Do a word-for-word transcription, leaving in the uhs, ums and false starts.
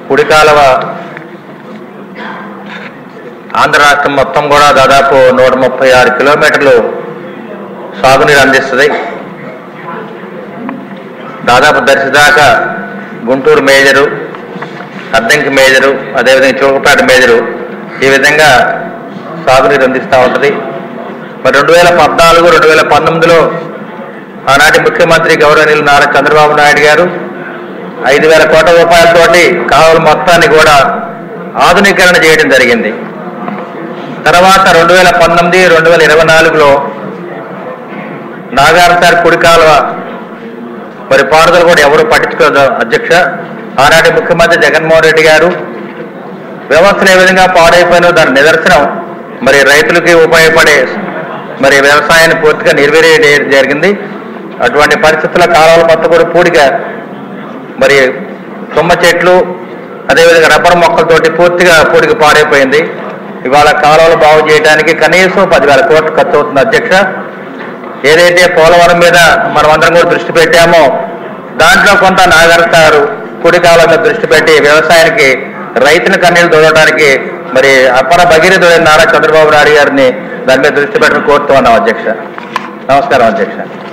కుడి కాలువ ఆంధ్ర రాష్ట్రం మొత్తం కూడా దాదాపు నూట ముప్పై ఆరు కిలోమీటర్లు సాగునీరు అందిస్తుంది. దాదాపు దర్శి దాకా గుంటూరు మేజరు, అద్దంకి మేజరు, అదేవిధంగా చౌకపేట మేజరు ఈ విధంగా సాగునీరు అందిస్తూ ఉంటుంది. మరి రెండు వేల పద్నాలుగు రెండు వేల పంతొమ్మిదిలో ఆనాటి ముఖ్యమంత్రి గౌరవనీయులు నారా చంద్రబాబు నాయుడు గారు ఐదు వేల కోట్ల రూపాయలతోటి కాలువల మొత్తాన్ని కూడా ఆధునీకరణ చేయడం జరిగింది. తర్వాత రెండు వేల పంతొమ్మిది రెండు వేల ఇరవై నాలుగులో నాగార్జున కుడి కాలువ మరి పారుదల కూడా ఎవరు పట్టించుకోదు అధ్యక్ష. ఆనాటి ముఖ్యమంత్రి జగన్మోహన్ రెడ్డి గారు వ్యవస్థలు ఏ విధంగా పాడైపోయినో దాని నిదర్శనం మరి రైతులకి ఉపయోగపడే మరి వ్యవసాయాన్ని పూర్తిగా నిర్వీర్యం జరిగింది. అటువంటి పరిస్థితుల కాలువల మొత్తం కూడా పూడిగా మరి తుమ్మ చెట్లు అదేవిధంగా రబ్బర్ మొక్కలతోటి పూర్తిగా పూడికి పాడైపోయింది. ఇవాళ కాలువలు బాగు చేయడానికి కనీసం పదివేల కోట్లు ఖర్చు అవుతుంది అధ్యక్ష. ఏదైతే పోలవరం మీద మనం అందరం కూడా దృష్టి పెట్టామో దాంట్లో కొంత నాగార్జున కుడి కాలువ మీద దృష్టి పెట్టి వ్యవసాయానికి రైతుని కన్నీళ్లు తోడటానికి మరి అపర భగీరథుడైన నారా చంద్రబాబు నాయుడు గారిని దాని మీద దృష్టి పెట్టడం కోరుతూ ఉన్నాం అధ్యక్ష. నమస్కారం అధ్యక్ష.